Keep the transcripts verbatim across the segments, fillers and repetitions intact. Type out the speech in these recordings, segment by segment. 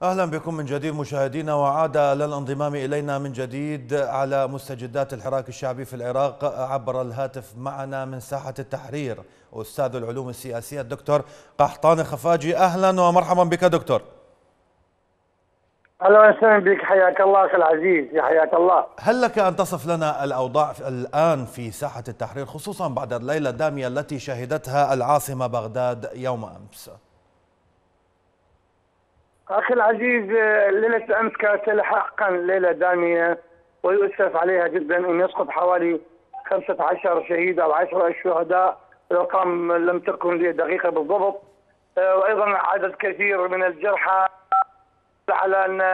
أهلا بكم من جديد مشاهدينا، وعاد للانضمام إلينا من جديد على مستجدات الحراك الشعبي في العراق عبر الهاتف معنا من ساحة التحرير أستاذ العلوم السياسية الدكتور قحطاني خفاجي. أهلا ومرحبا بك دكتور. اهلا وسهلا بك، حياك الله اخي العزيز، يا حياك الله. هل لك أن تصف لنا الأوضاع الآن في ساحة التحرير خصوصا بعد الليلة الدامية التي شهدتها العاصمة بغداد يوم أمس؟ اخي العزيز، ليله امس كانت حقا ليله داميه ويؤسف عليها جدا ان يسقط حوالي خمسة عشر شهيد او عشرة شهداء، الارقام لم تكن لي دقيقه بالضبط، وايضا عدد كثير من الجرحى، على ان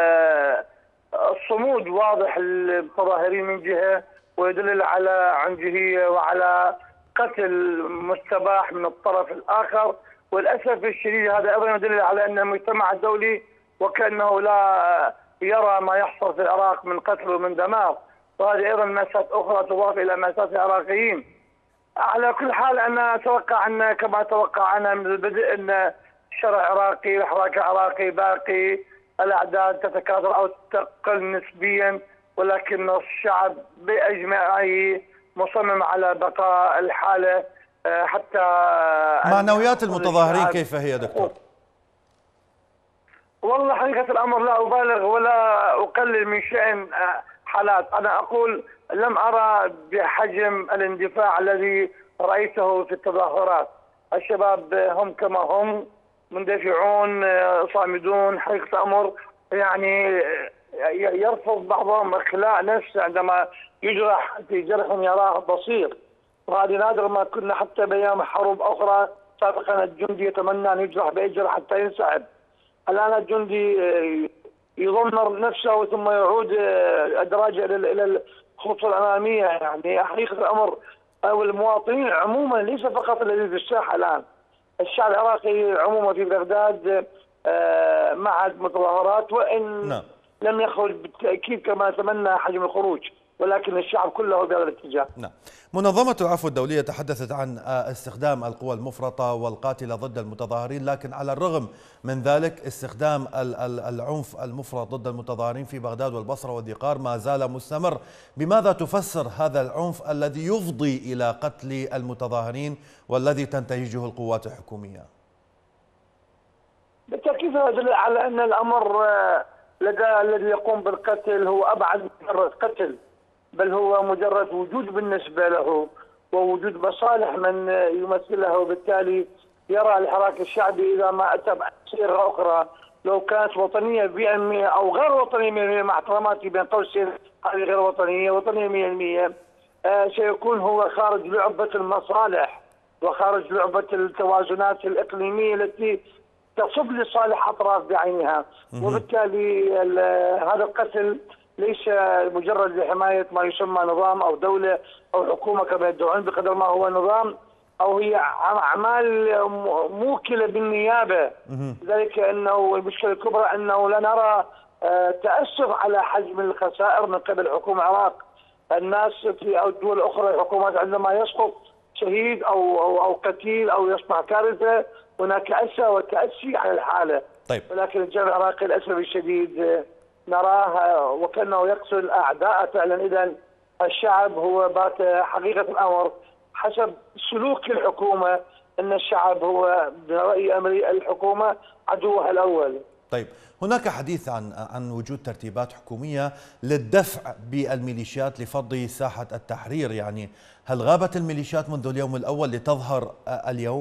الصمود واضح للمتظاهرين من جهه ويدل على عنجهيه وعلى قتل مستباح من الطرف الاخر. وللاسف الشديد هذا ايضا يدل على ان المجتمع الدولي وكانه لا يرى ما يحصل في العراق من قتل ومن دمار، وهذه ايضا مأساة اخرى تضاف الى مأساة العراقيين. على كل حال انا اتوقع ان كما توقعنا من البدء ان الشارع العراقي والحراك العراقي باقي، الاعداد تتكاثر او تقل نسبيا، ولكن الشعب باجمعه مصمم على بقاء الحاله حتى. معنويات المتظاهرين كيف هي دكتور؟ والله حقيقة الأمر لا أبالغ ولا أقلل من شأن حالات، أنا أقول لم أرى بحجم الاندفاع الذي رأيته في التظاهرات. الشباب هم كما هم مندفعون صامدون، حقيقة الأمر يعني يرفض بعضهم إخلاء نفسه عندما يجرح في جرح يراه بصير، وهذه نادر ما كنا حتى بأيام حروب أخرى سابقا الجندي يتمنى أن يجرح بأجر حتى ينسحب. الآن الجندي يضمر نفسه ثم يعود أدراجه إلى الخطوط الأمامية. يعني حقيقة الأمر أو المواطنين عموما ليس فقط الذي في الساحة الآن، الشعب العراقي عموما في بغداد مع المتظاهرات، وإن نعم. لم يخرج بالتأكيد كما تمنى حجم الخروج، ولكن الشعب كله بهذا الاتجاه. نعم. منظمة العفو الدولية تحدثت عن استخدام القوى المفرطة والقاتلة ضد المتظاهرين، لكن على الرغم من ذلك استخدام العنف المفرط ضد المتظاهرين في بغداد والبصرة والدقار ما زال مستمر. بماذا تفسر هذا العنف الذي يفضي إلى قتل المتظاهرين والذي تنتهجه القوات الحكومية؟ بالتأكيد يدل على أن الأمر لدى الذي يقوم بالقتل هو أبعد من مجرد قتل، بل هو مجرد وجود بالنسبة له ووجود مصالح من يمثله، وبالتالي يرى الحراك الشعبي إذا ما أتى بصيغة أخرى لو كانت وطنية مئة بالمئة أو غير وطنية مئة بالمئة، مع احتراماتي بين قوسين هذه غير وطنية، وطنية مئة بالمئة، آه سيكون هو خارج لعبة المصالح وخارج لعبة التوازنات الإقليمية التي تصب لصالح أطراف بعينها. وبالتالي هذا القتل ليس مجرد لحماية ما يسمى نظام أو دولة أو حكومة كما يدعون، بقدر ما هو نظام أو هي أعمال موكلة بالنيابة. لذلك أنه المشكلة الكبرى أنه لا نرى تأسف على حجم الخسائر من قبل حكومة العراق. الناس في الدول الأخرى الحكومات عندما يسقط شهيد أو أو أو قتيل أو يصنع كارثة هناك أسى وتأسي على الحالة. طيب. ولكن الجانب العراقي للأسف الشديد نراه وكأنه يقتل أعداء فعلا. إذا الشعب هو بات حقيقة الأمر حسب سلوك الحكومة أن الشعب هو برأي أمري الحكومة عدوها الأول. طيب، هناك حديث عن عن وجود ترتيبات حكومية للدفع بالميليشيات لفض ساحة التحرير، يعني هل غابت الميليشيات منذ اليوم الأول لتظهر اليوم؟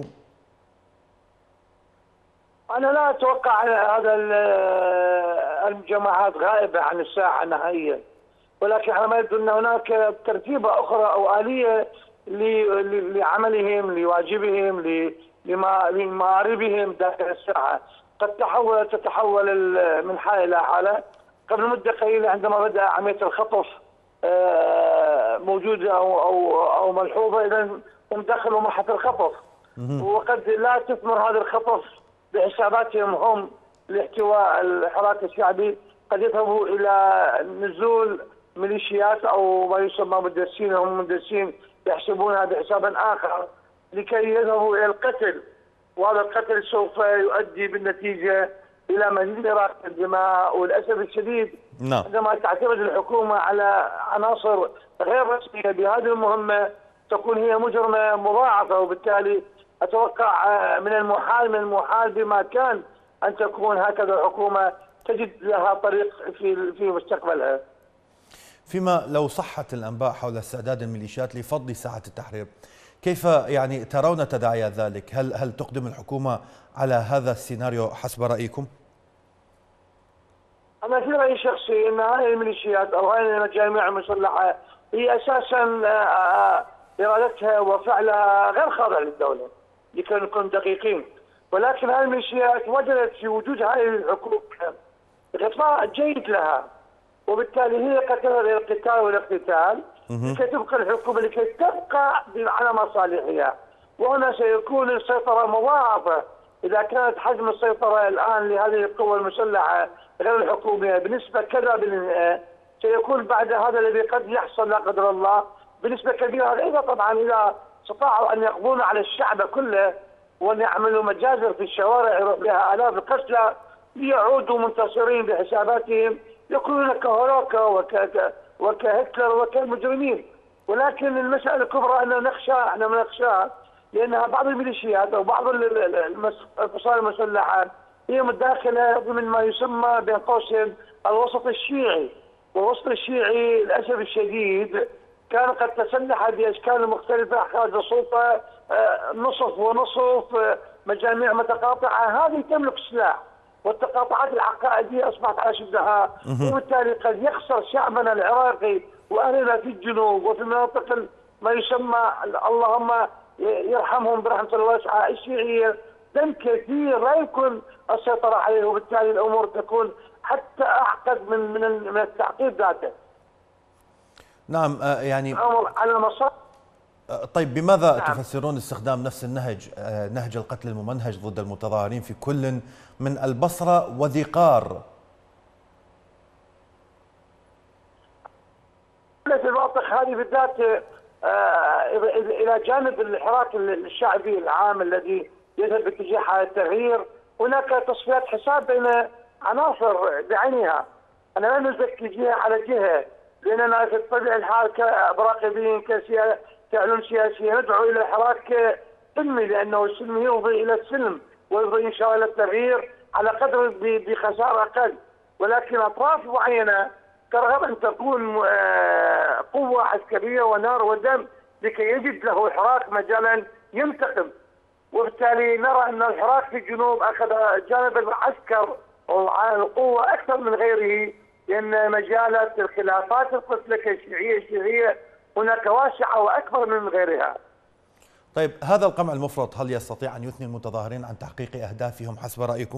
أنا لا أتوقع هذا الجماعات غائبة عن الساحة نهائيا، ولكن على ما يبدو أن هناك ترتيبة أخرى أو آلية لعملهم لواجبهم لمآربهم داخل الساحة. قد تحول تتحول من حالة إلى حالة. قبل مدة قليلة عندما بدأ عملية الخطف موجودة أو أو أو ملحوظة، إذا هم دخلوا مرحلة الخطف، وقد لا تثمر هذا الخطف بحساباتهم هم لاحتواء الحراك الشعبي. قد يذهبوا إلى نزول ميليشيات أو ما يسمى مدسين، هم مدسين يحسبونها بحساب آخر لكي يذهبوا إلى القتل، وهذا القتل سوف يؤدي بالنتيجة الى مزيد اراقه الدماء. وللاسف الشديد نعم. عندما تعتمد الحكومه على عناصر غير رسميه بهذه المهمه تكون هي مجرمه مضاعفه، وبالتالي اتوقع من المحال من المحال بما كان ان تكون هكذا الحكومه تجد لها طريق في في مستقبلها. فيما لو صحت الانباء حول استعداد الميليشيات لفض ساحه التحرير، كيف يعني ترون تداعيات ذلك؟ هل هل تقدم الحكومه على هذا السيناريو حسب رايكم؟ انا في رايي الشخصي ان هذه الميليشيات او هذه المجاميع المسلحه هي اساسا ارادتها وفعلها غير خاضع للدوله، لكي نكون دقيقين. ولكن هذه الميليشيات وجدت في وجود هذه الحكومه غطاء جيد لها، وبالتالي هي قتلت القتال والاقتتال لكي تبقى الحكومه لكي تبقى على مصالحها. وهنا سيكون السيطره مضاعفه اذا كانت حجم السيطره الان لهذه القوى المسلحه غير الحكوميه بنسبه كذا بالمئة، سيكون بعد هذا الذي قد يحصل لا قدر الله بنسبه كبيره. اذا طبعا اذا استطاعوا ان يقضون على الشعب كله وان يعملوا مجازر في الشوارع يروح بها الاف القتلى ليعودوا منتصرين بحساباتهم، يكونون كهوروكا وك وكهتلر وكالمجرمين. ولكن المساله الكبرى ان نخشى احنا ما نخشى لانها بعض الميليشيات او بعض الفصائل المسلحه هي متداخله ضمن ما يسمى بين قوسين الوسط الشيعي، والوسط الشيعي للاسف الشديد كان قد تسلح باشكال مختلفه خارج السلطه، نصف ونصف، مجاميع متقاطعه، هذه تملك سلاح، والتقاطعات العقائديه اصبحت على شدها، وبالتالي قد يخسر شعبنا العراقي واهلنا في الجنوب وفي مناطق ما يسمى اللهم يرحمهم برحمه الواسعه الشيعيه دم كثير لا يمكن السيطره عليه، وبالتالي الامور تكون حتى اعقد من من من التعقيد ذاته. نعم يعني الامر على مصر. طيب بماذا نعم. تفسرون استخدام نفس النهج نهج القتل الممنهج ضد المتظاهرين في كل من البصره وذي قار؟ الواطخ هذه بالذات الى جانب الحراك الشعبي العام الذي يذهب باتجاه حالة التغيير، هناك تصفيات حساب بين عناصر بعينها. انا لا نزكي جهه على جهه، لاننا في طبيعه الحال كمراقبين كعلوم سياسيه ندعو الى حراك سلمي، لانه السلم يفضي الى السلم ويفضي ان شاء الله الى التغيير على قدر بخساره اقل. ولكن اطراف معينه ترغب ان تكون قوه عسكريه ونار ودم لكي يجد له الحراك مجالا ينتقم، وبالتالي نرى ان الحراك في الجنوب اخذ جانب العسكر والقوه اكثر من غيره، لان مجالات الخلافات القتلى الشيعيه الشيعيه هناك واسعه واكبر من غيرها. طيب هذا القمع المفرط هل يستطيع ان يثني المتظاهرين عن تحقيق اهدافهم حسب رايكم؟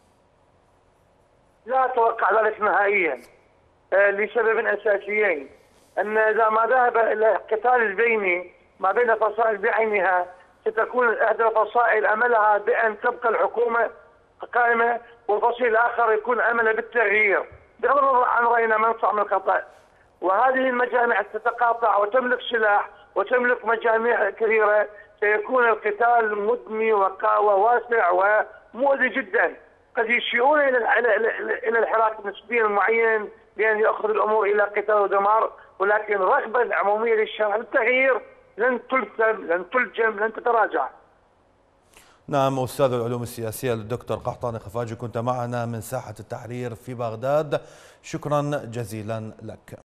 لا اتوقع ذلك نهائيا لسبب اساسيين، ان اذا ما ذهب الى القتال البيني ما بين فصائل بعينها ستكون احدى الفصائل املها بان تبقى الحكومه قائمه، والفصيل الاخر يكون امله بالتغيير بغض النظر عن راينا منصع من الخطا. وهذه المجاميع تتقاطع وتملك سلاح وتملك مجاميع كثيره، سيكون القتال مدمي وواسع ومؤذي جدا، قد يشيئون الى الى الحراك نسبيا معين بان ياخذ الامور الى قتال ودمار، ولكن الرغبه العموميه للشارع بالتغيير لن تلتم لن تلجم لن تتراجع. نعم، أستاذ العلوم السياسية الدكتور قحطاني خفاجي كنت معنا من ساحة التحرير في بغداد، شكرا جزيلا لك.